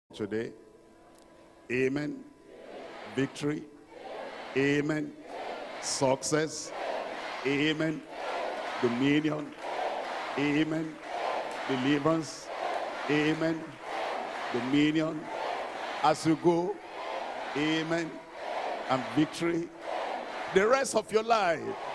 today. Amen. Victory. Amen. Success. Amen. Dominion. Amen. Deliverance. Amen. Dominion. As you go. Amen. And victory. The rest of your life.